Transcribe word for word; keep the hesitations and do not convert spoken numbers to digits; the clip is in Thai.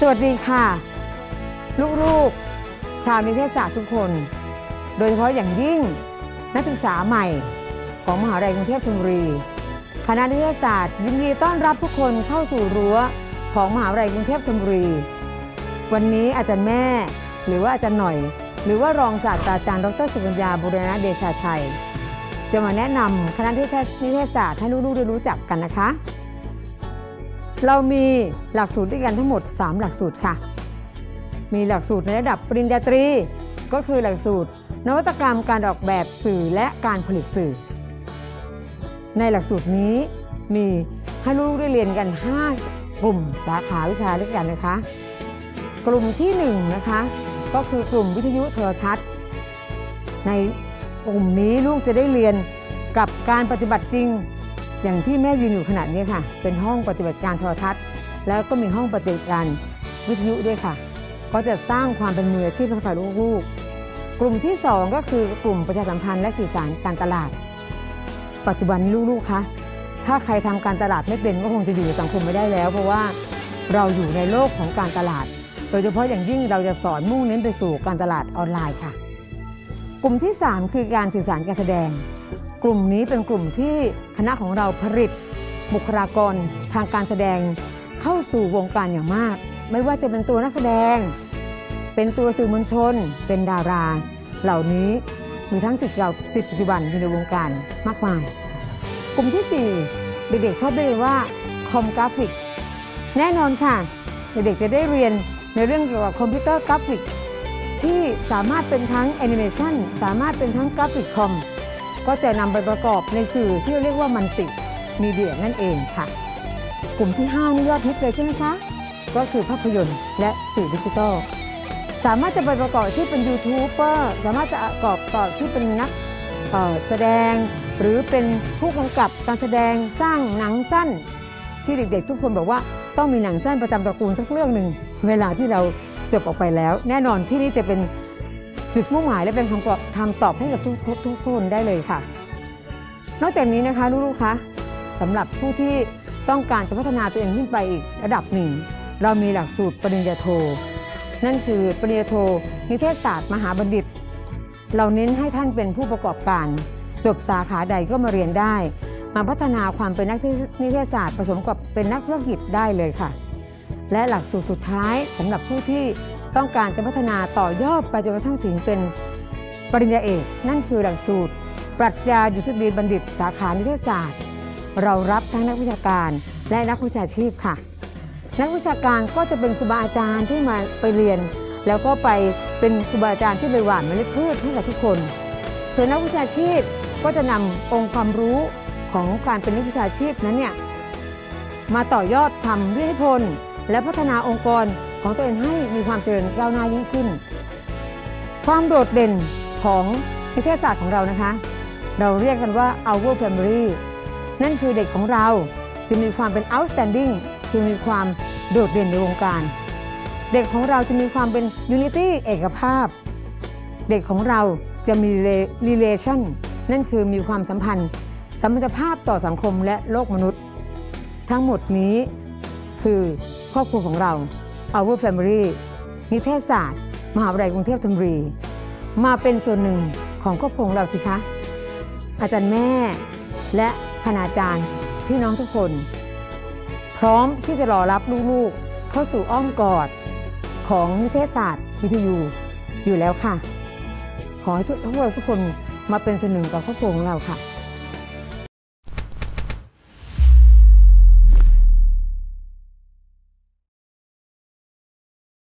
สวัสดีค่ะลูกๆชาวนิเทศศาสตร์ทุกคนโดยเฉพาะอย่างยิ่งนักศึกษาใหม่ของมหาวิทยาลัยกรุงเทพธนบุรีคณะนิเทศศาสตร์ยินดีต้อนรับทุกคนเข้าสู่รั้วของมหาวิทยาลัยกรุงเทพธนบุรีวันนี้อาจารย์แม่หรือว่าอาจารย์หน่อยหรือว่ารองศาสตราจารย์ดรสุกัญญาบุรณเดชาชัยจะมาแนะนำคณะนิเทศศาสตร์ให้ลูกๆได้รู้จักกันนะคะเรามีหลักสูตรด้วยกันทั้งหมดสามหลักสูตรค่ะมีหลักสูตรในระดับปริญญาตรีก็คือหลักสูตรนวัตกรรมการออกแบบสื่อและการผลิตสื่อในหลักสูตรนี้มีให้ลูกได้เรียนกันห้ากลุ่มสาขาวิชาด้วยกันนะคะกลุ่มที่หนึ่งนะคะก็คือกลุ่มวิทยุโทรทัศน์ในกลุ่มนี้ลูกจะได้เรียนกับการปฏิบัติจริงอย่างที่แม่ยืนอยู่ขนาดนี้ค่ะเป็นห้องปฏิบัติการโทรทัศน์แล้วก็มีห้องปฏิบัติการวิทยุด้วยค่ะก็จะสร้างความเป็นมืออาชีพให้กับลูกๆกลุ่มที่สองก็คือกลุ่มประชาสัมพันธ์และสื่อสารการตลาดปัจจุบันลูกๆคะถ้าใครทำการตลาดไม่เป็นก็คงจะอยู่ในสังคมไม่ได้แล้วเพราะว่าเราอยู่ในโลกของการตลาดโดยเฉพาะอย่างยิ่งเราจะสอนมุ่งเน้นไปสู่การตลาดออนไลน์ค่ะกลุ่มที่สามคือการสื่อสารการแสดงกลุ่มนี้เป็นกลุ่มที่คณะของเราผลิตบุคลากรทางการแสดงเข้าสู่วงการอย่างมากไม่ว่าจะเป็นตัวนักแสดงเป็นตัวสื่อมวลชนเป็นดาราเหล่านี้มีทั้งสิทธิ์เก่าสิทธิ์ปัจจุบันอยู่ในวงการมากมายกลุ่มที่สี่เด็กๆชอบเรียกว่าคอมกราฟิกแน่นอนค่ะเด็กๆจะได้เรียนในเรื่องเกี่ยวกับคอมพิวเตอร์กราฟิกที่สามารถเป็นทั้งแอนิเมชันสามารถเป็นทั้งกราฟิกคอมก็จะนำไปประกอบในสื่อที่เรียกว่ามัลติมีเดียนั่นเองค่ะกลุ่มที่ห้านี่ยอดฮิตเลยใช่ไหมคะก็คือภาพยนตร์และสื่อดิจิทัลสามารถจะไปประกอบที่เป็นยูทูบเบอร์สามารถจะประกอบต่อที่เป็นนักแสดงหรือเป็นผู้กำกับการแสดงสร้างหนังสั้นที่เด็กๆทุกคนบอกว่าต้องมีหนังสั้นประจำตระกูลสักเรื่องหนึ่งเวลาที่เราจบออกไปแล้วแน่นอนที่นี่จะเป็นจุดมุ่งหมายและเป็นคำตอบคำตอบให้กับทุกทุกคนได้เลยค่ะนอกจากนี้นะคะลูกๆคะสำหรับผู้ที่ต้องการจะพัฒนาตัวเองขึ้นไปอีกระดับหนึ่งเรามีหลักสูตรปริญญาโทนั่นคือปริญญาโทนิเทศศาสตร์มหาบัณฑิตเราเน้นให้ท่านเป็นผู้ประกอบการจบสาขาใดก็มาเรียนได้มาพัฒนาความเป็นนักนิเทศศาสตร์ผสมกับเป็นนักธุรกิจได้เลยค่ะและหลักสูตรสุดท้ายสำหรับผู้ที่ต้องการจะพัฒนาต่อยอดไปจนกระทั่งถึงเป็นปริญญาเอกนั่นคือหลักสูตรปรัชญาดุษฎีบัณฑิตสาขานิเทศศาสตร์เรารับทั้งนักวิชาการและนักวิชาชีพค่ะนักวิชาการก็จะเป็นครูบาอาจารย์ที่มาไปเรียนแล้วก็ไปเป็นครูบาอาจารย์ที่ไปหว่านเมล็ดพืชให้กับทุกคนส่วนนักวิชาชีพก็จะนำองค์ความรู้ของการเป็นนักวิชาชีพนั้นเนี่ยมาต่อยอดทำวิทยานิพนธ์และพัฒนาองค์กรของตัวเองให้มีความเจริญก้าวหน้ายิ่งขึ้นความโดดเด่นของนิเทศศาสตร์ของเรานะคะเราเรียกกันว่า our family นั่นคือเด็กของเราจะมีความเป็น outstanding คือมีความโดดเด่นในวงการเด็กของเราจะมีความเป็น unity เอกภาพเด็กของเราจะมี relation นั่นคือมีความสัมพันธ์สัมพันธภาพต่อสังคมและโลกมนุษย์ทั้งหมดนี้คือครอบครัวของเรา our family นิเทศศาสตร์มหาวิทยาลัยกรุงเทพธนบุรีมาเป็นส่วนหนึ่งของครอบครัวของเราสิคะอาจารย์แม่และคณาจารย์พี่น้องทุกคนพร้อมที่จะรอรับลูกๆเข้าสู่อ้อมกอดของนิเทศศาสตร์วิทยุอยู่แล้วค่ะขอให้ทุกคนทุกคนมาเป็นส่วนหนึ่งกับครอบครัวของเราค่ะ